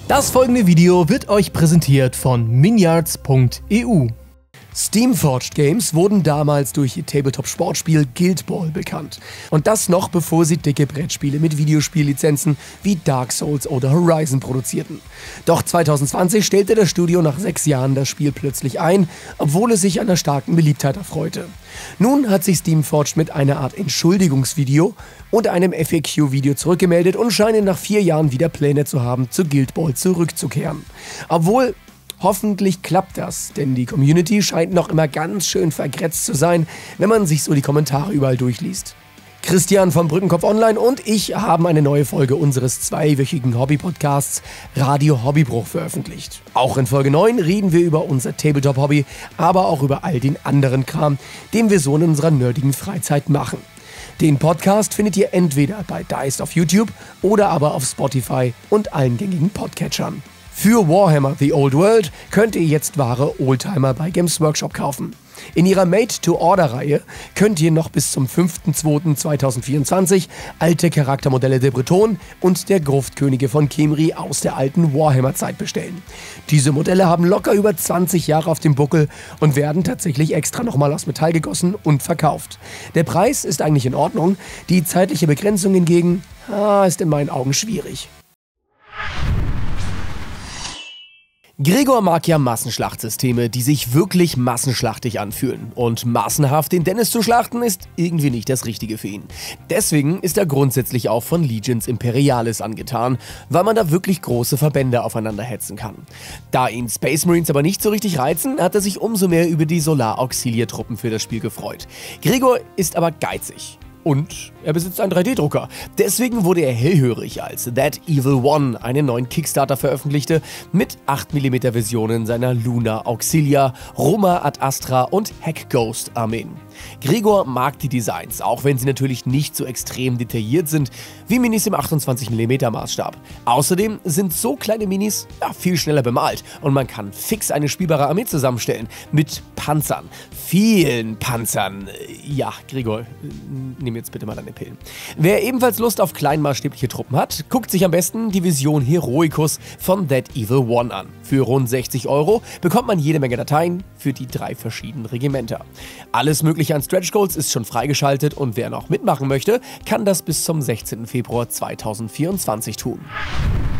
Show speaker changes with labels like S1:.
S1: Das folgende Video wird euch präsentiert von Miniarts.eu. Steamforged Games wurden damals durch ihr Tabletop-Sportspiel Guild Ball bekannt. Und das noch bevor sie dicke Brettspiele mit Videospiellizenzen wie Dark Souls oder Horizon produzierten. Doch 2020 stellte das Studio nach 6 Jahren das Spiel plötzlich ein, obwohl es sich einer starken Beliebtheit erfreute. Nun hat sich Steamforged mit einer Art Entschuldigungsvideo und einem FAQ-Video zurückgemeldet und scheinen nach 4 Jahren wieder Pläne zu haben, zu Guild Ball zurückzukehren. Obwohl, hoffentlich klappt das, denn die Community scheint noch immer ganz schön vergrätzt zu sein, wenn man sich so die Kommentare überall durchliest. Christian vom Brückenkopf Online und ich haben eine neue Folge unseres 2-wöchigen Hobby-Podcasts Radio Hobbybruch veröffentlicht. Auch in Folge 9 reden wir über unser Tabletop-Hobby, aber auch über all den anderen Kram, den wir so in unserer nerdigen Freizeit machen. Den Podcast findet ihr entweder bei Diced auf YouTube oder aber auf Spotify und allen gängigen Podcatchern. Für Warhammer The Old World könnt ihr jetzt wahre Oldtimer bei Games Workshop kaufen. In ihrer Made-to-Order-Reihe könnt ihr noch bis zum 5.2.2024 alte Charaktermodelle der Breton und der Gruftkönige von Khemri aus der alten Warhammer-Zeit bestellen. Diese Modelle haben locker über 20 Jahre auf dem Buckel und werden tatsächlich extra nochmal aus Metall gegossen und verkauft. Der Preis ist eigentlich in Ordnung, die zeitliche Begrenzung hingegen ist in meinen Augen schwierig. Gregor mag ja Massenschlachtsysteme, die sich wirklich massenschlachtig anfühlen. Und massenhaft den Dennis zu schlachten, ist irgendwie nicht das Richtige für ihn. Deswegen ist er grundsätzlich auch von Legions Imperialis angetan, weil man da wirklich große Verbände aufeinander hetzen kann. Da ihn Space Marines aber nicht so richtig reizen, hat er sich umso mehr über die Solar Auxilia Truppen für das Spiel gefreut. Gregor ist aber geizig. Und er besitzt einen 3D-Drucker. Deswegen wurde er hellhörig, als That Evil One einen neuen Kickstarter veröffentlichte mit 8mm Versionen seiner Luna Auxilia, Roma Ad Astra und Hack Ghost Armeen. Gregor mag die Designs, auch wenn sie natürlich nicht so extrem detailliert sind wie Minis im 28mm Maßstab. Außerdem sind so kleine Minis viel schneller bemalt und man kann fix eine spielbare Armee zusammenstellen mit Panzern. Vielen Panzern. Ja, Gregor, nimm jetzt bitte mal deine Pillen. Wer ebenfalls Lust auf kleinmaßstäbliche Truppen hat, guckt sich am besten die Vision Heroicus von That Evil One an. Für rund 60 € bekommt man jede Menge Dateien für die 3 verschiedenen Regimenter. Alles Mögliche an Stretch Goals ist schon freigeschaltet und wer noch mitmachen möchte, kann das bis zum 16. Februar 2024 tun.